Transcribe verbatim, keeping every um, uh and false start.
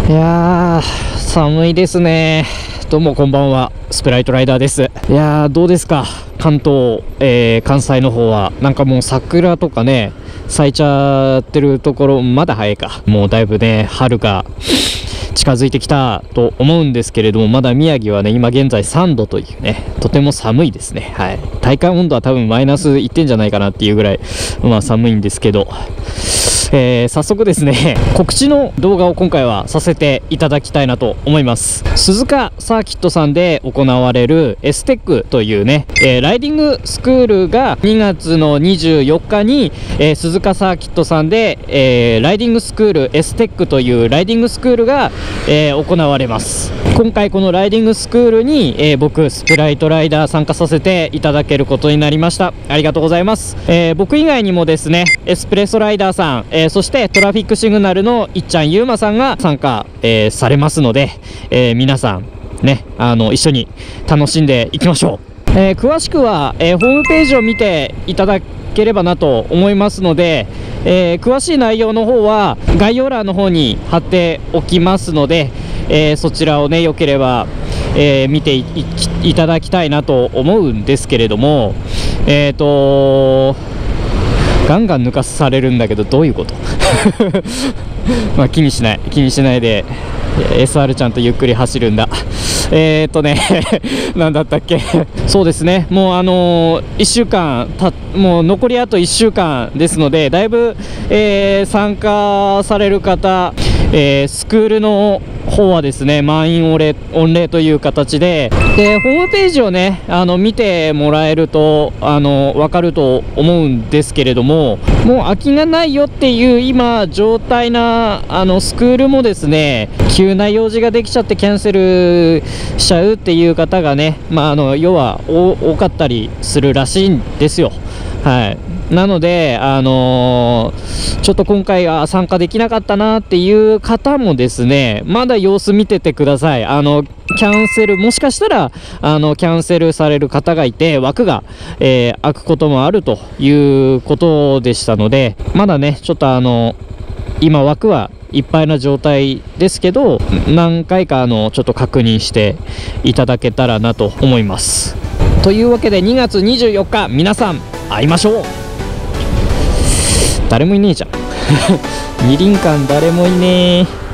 いやー、寒いですね。どうもこんばんは、スプライトライダーです。いやー、どうですか関東、えー、関西の方は。なんかもう桜とかね咲いちゃってるところ、まだ早いか。もうだいぶね春が近づいてきたと思うんですけれども、まだ宮城はね今現在さんどというね、とても寒いですね。はい、体感温度は多分マイナスいってんじゃないかなっていうぐらい、まあ寒いんですけど、えー、早速ですね告知の動画を今回はさせていただきたいなと思います。鈴鹿サーキットさんで行われる エステック というね、えー、ライディングスクールがにがつのにじゅうよっかに、えー、鈴鹿サーキットさんで、えー、ライディングスクール エステック というライディングスクールが、えー、行われます。今回このライディングスクールに、えー、僕スプライトライダー参加させていただけることになりました。ありがとうございます。えー、僕以外にもですねエスプレッソライダーさん、えー、そしてトラフィックシグナルのいっちゃんゆうまさんが参加、えー、されますので、えー、皆さんねあの一緒に楽しんでいきましょう。えー、詳しくは、えー、ホームページを見ていただければなと思いますので、えー、詳しい内容の方は概要欄の方に貼っておきますので、えー、そちらをねよければ、えー、見て い, い, いただきたいなと思うんですけれども、えっ、ー、とガンガン抜かされるんだけどどういうことまあ気にしない気にしないで エスアール ちゃんとゆっくり走るんだ。えーっとね何だったっけそうですね、もうあのー、いっしゅうかんたもう残りあといっしゅうかんですので、だいぶ、えー、参加される方、えー、スクールの方はですね満員御礼御礼という形で、でホームページをねあの見てもらえるとあの分かると思うんですけれども、もう空きがないよっていう今状態なあのスクールもですね、急な用事ができちゃってキャンセルしちゃうっていう方がね、まあ、あの要は多かったりするらしいんですよ。はい、なので、あのー、ちょっと今回は参加できなかったなっていう方もですね、まだ様子見ててください。あのキャンセルもしかしたらあのキャンセルされる方がいて枠が、えー、空くこともあるということでしたので、まだねちょっとあの今枠はいっぱいな状態ですけど、何回かあのちょっと確認していただけたらなと思います。というわけでにがつにじゅうよっか皆さん会いましょう。誰もいねえじゃん二輪館誰もいねえ。